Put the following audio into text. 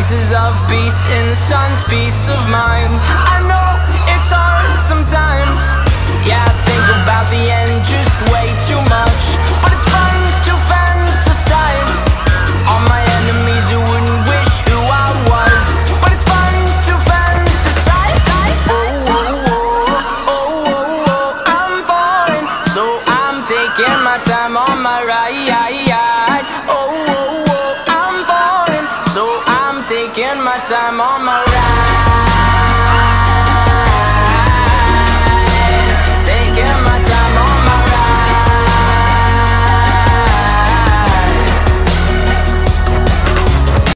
pieces of peace in the sun's peace of mind. I know it's hard sometimes. Yeah, I think about the end just way too much, but it's fun to fantasize on my enemies who wouldn't wish who I was. But it's fun to fantasize. Oh, oh, oh, oh, oh, oh. I'm falling, so I'm taking my time on my ride. Oh, oh, oh, I'm falling, so I'm taking my time on my